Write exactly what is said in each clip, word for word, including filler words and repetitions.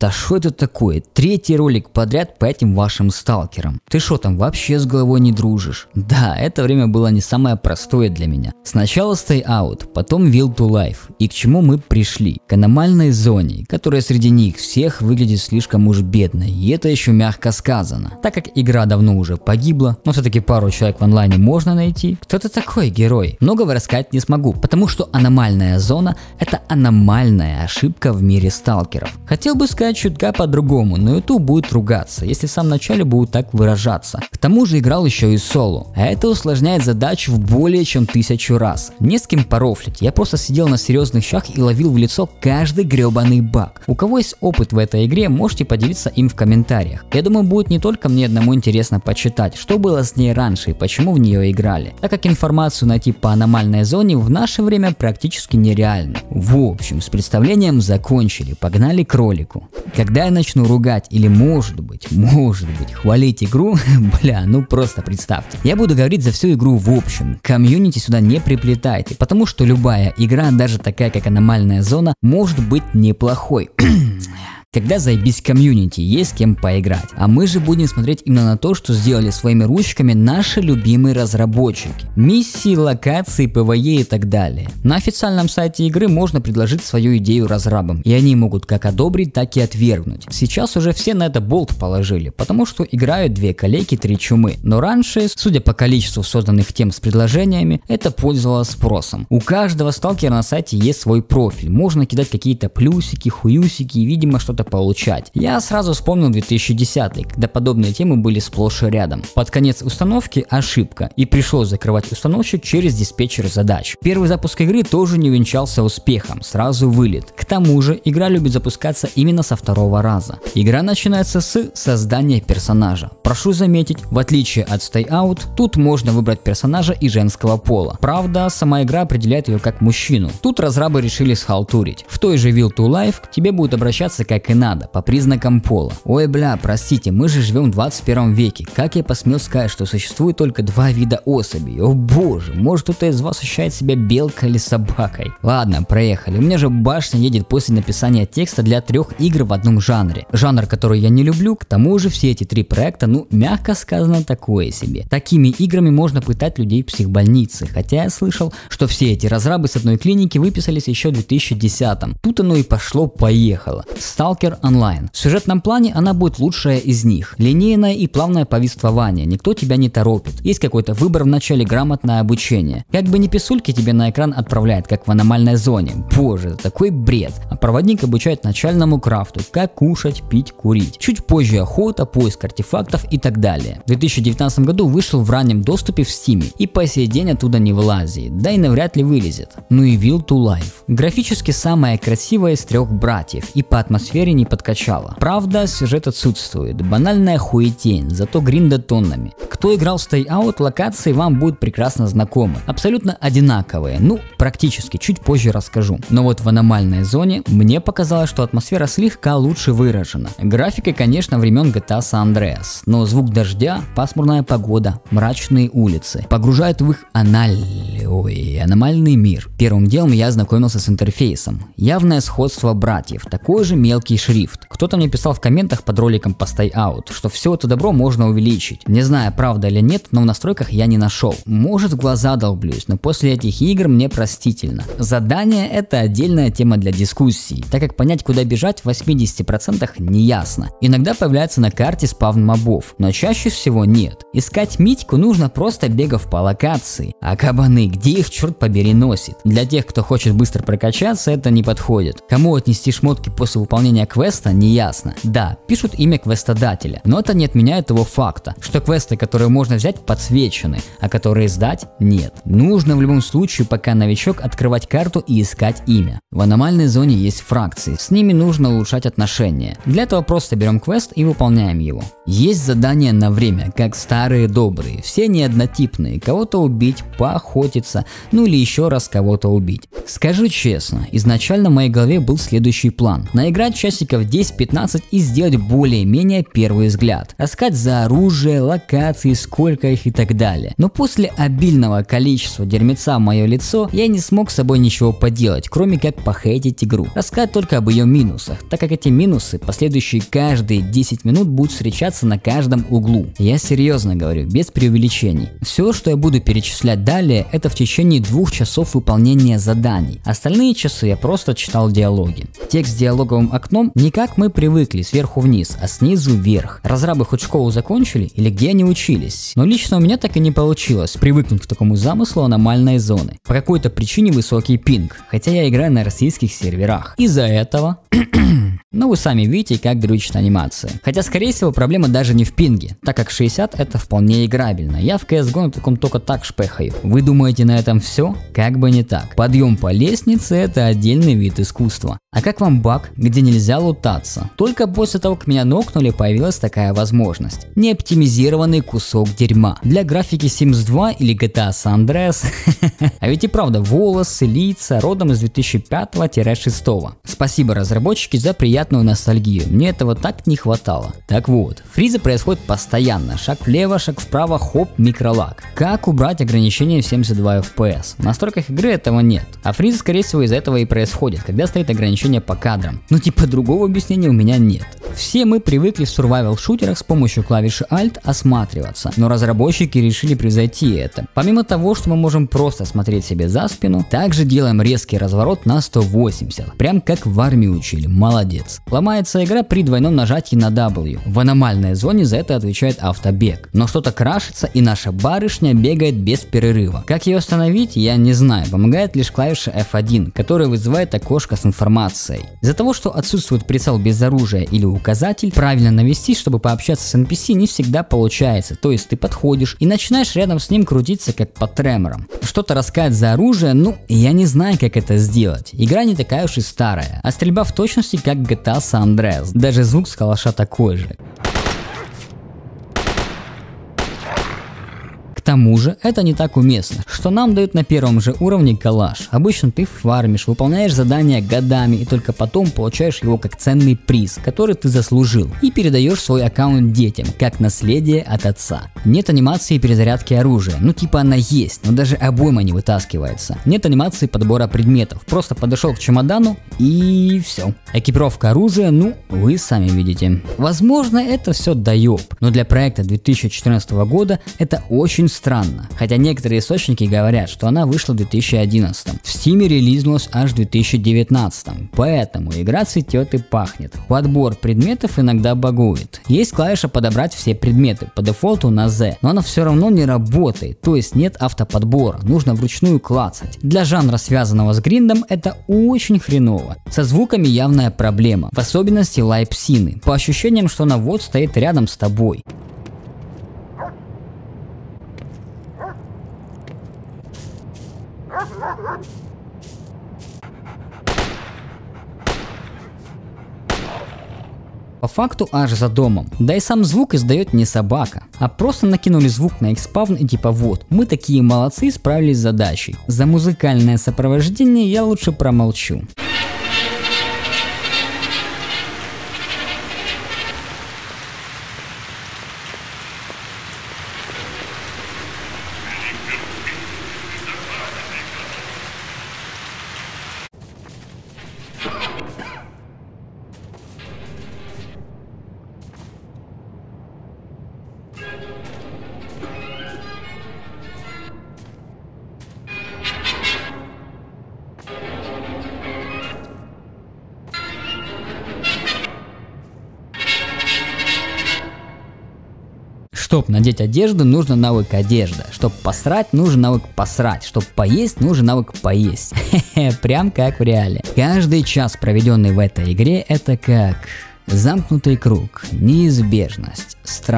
Да что это такое? Третий ролик подряд по этим вашим сталкерам. Ты что там, вообще с головой не дружишь? Да, это время было не самое простое для меня. Сначала Stay Out, потом Will to Life. И к чему мы пришли? К аномальной зоне, которая среди них всех выглядит слишком уж бедной. И это еще мягко сказано. Так как игра давно уже погибла, но все-таки пару человек в онлайне можно найти. Кто ты такой герой? Многого рассказать не смогу, потому что аномальная зона — это аномальная ошибка в мире сталкеров. Хотел бы сказать чутка по-другому, но YouTube будет ругаться, если в самом начале будут так выражаться. К тому же играл еще и соло, а это усложняет задачу в более чем тысячу раз. Не с кем порофлить, я просто сидел на серьезных щах и ловил в лицо каждый гребаный баг. У кого есть опыт в этой игре, можете поделиться им в комментариях. Я думаю, будет не только мне одному интересно почитать, что было с ней раньше и почему в нее играли, так как информацию найти по аномальной зоне в наше время практически нереально. В общем, с представлением закончили, погнали к ролику. Когда я начну ругать или может быть, может быть, хвалить игру, бля, ну просто представьте. Я буду говорить за всю игру в общем, комьюнити сюда не приплетайте, потому что любая игра, даже такая как аномальная зона, может быть неплохой. Когда заебись комьюнити, есть с кем поиграть. А мы же будем смотреть именно на то, что сделали своими ручками наши любимые разработчики. Миссии, локации, ПВЕ и так далее. На официальном сайте игры можно предложить свою идею разрабам, и они могут как одобрить, так и отвергнуть. Сейчас уже все на это болт положили, потому что играют две калеки, три чумы. Но раньше, судя по количеству созданных тем с предложениями, это пользовалось спросом. У каждого сталкера на сайте есть свой профиль, можно кидать какие-то плюсики, хуюсики и видимо что-то получать. Я сразу вспомнил две тысячи десятый, когда подобные темы были сплошь и рядом. Под конец установки ошибка, и пришлось закрывать установщик через диспетчер задач. Первый запуск игры тоже не увенчался успехом, сразу вылет. К тому же игра любит запускаться именно со второго раза. Игра начинается с создания персонажа. Прошу заметить, в отличие от Stay Out, тут можно выбрать персонажа и женского пола. Правда, сама игра определяет ее как мужчину. Тут разрабы решили схалтурить. В той же Will to Life к тебе будут обращаться как и надо, по признакам пола. Ой бля, простите, мы же живем в двадцать первом веке. Как я посмел сказать, что существует только два вида особей? О боже, может кто-то из вас ощущает себя белкой или собакой? Ладно, проехали. У меня же башня едет после написания текста для трех игр в одном жанре. Жанр, который я не люблю, к тому же все эти три проекта, ну мягко сказано, такое себе. Такими играми можно пытать людей в психбольнице, хотя я слышал, что все эти разрабы с одной клиники выписались еще в две тысячи десятом. Тут оно и пошло-поехало. Stalker Online. В сюжетном плане она будет лучшая из них. Линейное и плавное повествование, никто тебя не торопит. Есть какой-то выбор в начале, грамотное обучение. Как бы не писульки тебе на экран отправляет, как в аномальной зоне. Боже, это такой бред. А проводник обучает начальному крафту, как кушать, пить, курить. Чуть позже охота, поиск артефактов и так далее. В две тысячи девятнадцатом году вышел в раннем доступе в Steam и по сей день оттуда не вылазит, да и навряд ли вылезет. Ну и Will to Life. Графически самая красивая из трех братьев и по атмосфере не подкачала. Правда, сюжет отсутствует, банальная хуетень, зато гринда тоннами. Кто играл в Stay Out, локации вам будут прекрасно знакомы. Абсолютно одинаковые, ну практически, чуть позже расскажу. Но вот в аномальной зоне мне показалось, что атмосфера слегка лучше выражена. Графика, конечно, времен джи ти эй San Andreas, но звук дождя, пасмурная погода, мрачные улицы погружают в их аналь... Ой, аномальный мир. Первым делом я ознакомился с интерфейсом. Явное сходство братьев, такой же мелкий шрифт. Кто-то мне писал в комментах под роликом по Stay Out, что все это добро можно увеличить. Не знаю, правда или нет, но в настройках я не нашел. Может, в глаза долблюсь, но после этих игр мне простительно. Задание — это отдельная тема для дискуссий, так как понять, куда бежать в восьмидесяти процентах не ясно. Иногда появляется на карте спавн мобов, но чаще всего нет. Искать Митьку нужно просто бегав по локации. А кабаны, где их черт побери носит? Для тех, кто хочет быстро прокачаться, это не подходит. Кому отнести шмотки после выполнения квеста, не ясно. Да, пишут имя квестодателя, но это не отменяет того факта, что квесты, которые можно взять, подсвечены, а которые сдать, нет. Нужно в любом случае, пока новичок, открывать карту и искать имя. В аномальной зоне есть фракции, с ними нужно улучшать отношения. Для этого просто берем квест и выполняем его. Есть задания на время, как старые добрые, все не однотипные, кого-то убить, поохотиться, ну или еще раз кого-то убить. Скажу честно, изначально в моей голове был следующий план: наиграть часть часиков десять-пятнадцать и сделать более-менее первый взгляд. Рассказать за оружие, локации, сколько их и так далее. Но после обильного количества дерьмеца в мое лицо я не смог с собой ничего поделать, кроме как похейтить игру. Рассказать только об ее минусах, так как эти минусы последующие каждые десять минут будут встречаться на каждом углу. Я серьезно говорю, без преувеличений. Все, что я буду перечислять далее, это в течение двух часов выполнения заданий. Остальные часы я просто читал диалоги. Текст с диалоговым окном не как мы привыкли, сверху вниз, а снизу вверх. Разрабы хоть школу закончили или где они учились? Но лично у меня так и не получилось привыкнуть к такому замыслу аномальной зоны. По какой-то причине высокий пинг, хотя я играю на российских серверах. Из-за этого... Но вы сами видите, как дрючит анимация. Хотя, скорее всего, проблема даже не в пинге, так как шестьдесят это вполне играбельно. Я в си эс го на таком только так шпехаю. Вы думаете, на этом все? Как бы не так. Подъем по лестнице — это отдельный вид искусства. А как вам баг, где нельзя лутаться? Только после того, как меня нокнули, появилась такая возможность. Неоптимизированный кусок дерьма. Для графики Sims два или джи ти эй San Andreas. А ведь и правда, волосы, лица родом из две тысячи пятого — шестого. Спасибо, разработчики, за приятную ностальгию. Мне этого так не хватало. Так вот, фризы происходят постоянно. Шаг влево, шаг вправо, хоп, микролаг. Как убрать ограничение в семьдесят два эф пи эс? В настройках игры этого нет. А фризы, скорее всего, из-за этого и происходят, когда стоит ограничение по кадрам. Ну типа другого объяснения у меня нет. Все мы привыкли в survival-шутерах с помощью клавиши Alt осматриваться, но разработчики решили превзойти это. Помимо того, что мы можем просто смотреть себе за спину, также делаем резкий разворот на сто восемьдесят. Прям как в армии учили, молодец. Ломается игра при двойном нажатии на дабл ю. В аномальной зоне за это отвечает автобег. Но что-то крашится и наша барышня бегает без перерыва. Как ее остановить, я не знаю, помогает лишь клавиша эф один, которая вызывает окошко с информацией. Из-за того, что отсутствует прицел без оружия или указатель, правильно навести, чтобы пообщаться с эн пи си, не всегда получается. То есть ты подходишь и начинаешь рядом с ним крутиться как по треморам. Что-то рассказать за оружие, ну, я не знаю, как это сделать. Игра не такая уж и старая, а стрельба в точности как джи ти эй San Andreas. Даже звук с калаша такой же. К тому же, это не так уместно, что нам дают на первом же уровне калаш. Обычно ты фармишь, выполняешь задания годами и только потом получаешь его как ценный приз, который ты заслужил, и передаешь свой аккаунт детям, как наследие от отца. Нет анимации перезарядки оружия, ну типа она есть, но даже обойма не вытаскивается. Нет анимации подбора предметов, просто подошел к чемодану и все. Экипировка оружия, ну, вы сами видите. Возможно, это все доеб, но для проекта две тысячи четырнадцатого года это очень странно, хотя некоторые источники говорят, что она вышла в две тысячи одиннадцатом. В Steam релизнулась аж в две тысячи девятнадцатом, поэтому игра цветет и пахнет. Подбор предметов иногда багует. Есть клавиша подобрать все предметы, по дефолту на Z, но она все равно не работает, то есть нет автоподбора, нужно вручную клацать. Для жанра, связанного с гриндом, это очень хреново. Со звуками явная проблема, в особенности лайпсины, по ощущениям, что она вот стоит рядом с тобой. По факту аж за домом. Да и сам звук издает не собака, а просто накинули звук на экспавн и типа вот, мы такие молодцы, справились с задачей. За музыкальное сопровождение я лучше промолчу. Чтоб надеть одежду, нужно навык одежда. Чтоб посрать, нужен навык посрать. Чтоб поесть, нужен навык поесть. Хе-хе, прям как в реале. Каждый час, проведенный в этой игре, это как замкнутый круг, неизбежность, страх,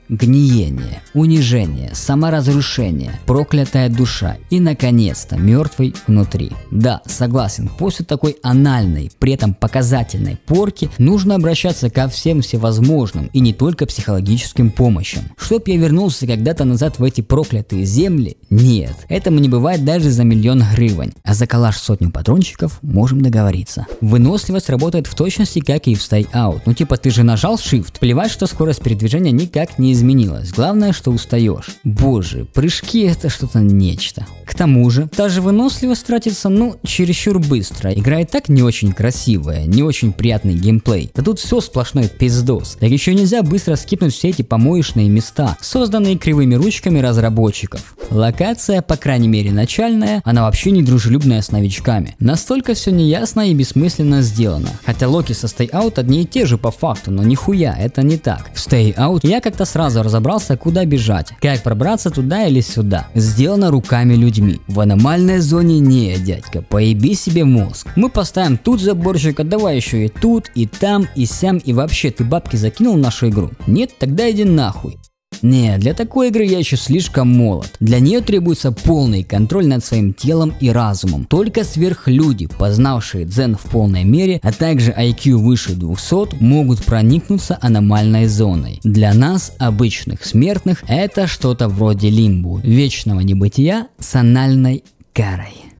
гниение, унижение, саморазрушение, проклятая душа и, наконец-то, мертвый внутри. Да, согласен, после такой анальной, при этом показательной порки нужно обращаться ко всем всевозможным и не только психологическим помощям. Чтоб я вернулся когда-то назад в эти проклятые земли? Нет, этому не бывает даже за миллион гривен. А за коллаж сотню патрончиков можем договориться. Выносливость работает в точности, как и в Stay Out. Ну типа ты же нажал Shift, плевать, что скорость передвижения никак не изменилась. Главное, что устаешь. Боже, прыжки это что-то нечто. К тому же, та же выносливость тратится, ну, чересчур быстро. Игра и так не очень красивая, не очень приятный геймплей. Да тут все сплошной пиздос. Так еще нельзя быстро скипнуть все эти помоечные места, созданные кривыми ручками разработчиков. Локация, по крайней мере начальная, она вообще не дружелюбная с новичками. Настолько все неясно и бессмысленно сделано. Хотя локи со Stay Out одни и те же по факту, но нихуя, это не так. В Stay Out я как-то сразу разобрался, куда бежать, как пробраться туда или сюда. Сделано руками людьми. В аномальной зоне не, дядька, поеби себе мозг. Мы поставим тут заборчик, а давай еще и тут, и там, и сям, и вообще ты бабки закинул в нашу игру? Нет, тогда иди нахуй. Не, для такой игры я еще слишком молод. Для нее требуется полный контроль над своим телом и разумом. Только сверхлюди, познавшие дзен в полной мере, а также ай кью выше двухсот, могут проникнуться аномальной зоной. Для нас, обычных смертных, это что-то вроде лимбу, вечного небытия с анальной карой.